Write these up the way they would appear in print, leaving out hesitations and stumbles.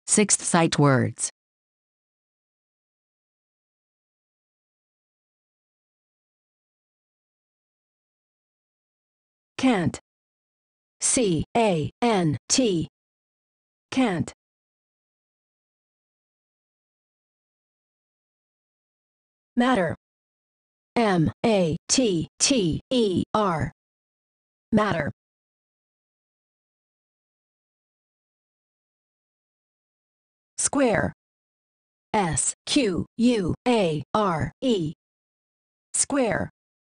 Sixth sight words. Can't. C-A-N-T. Can't. Matter. M-A-T-T-E-R. Matter. Square. S-Q-U-A-R-E. Square.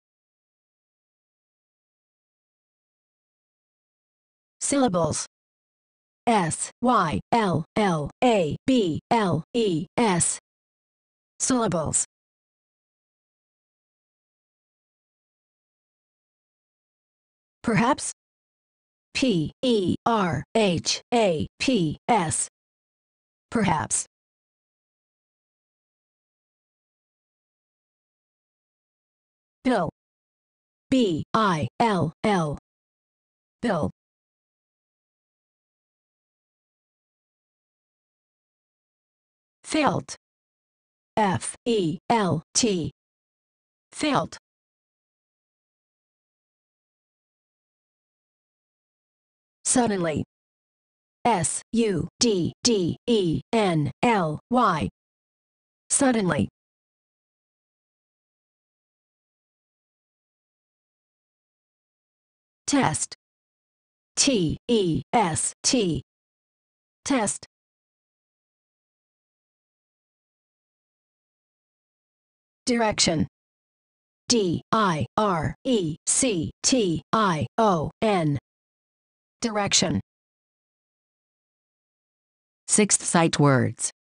Syllables. S-Y-L-L-A-B-L-E-S. Syllables. Perhaps. P-E-R-H-A-P-S. Perhaps. Bill. B-I-L-L. Bill. Felt. F-E-L-T. Felt. Suddenly. S-U-D-D-E-N-L-Y. Suddenly. Test. T-E-S-T. Test. Direction. D-I-R-E-C-T-I-O-N. Direction. Sixth sight words.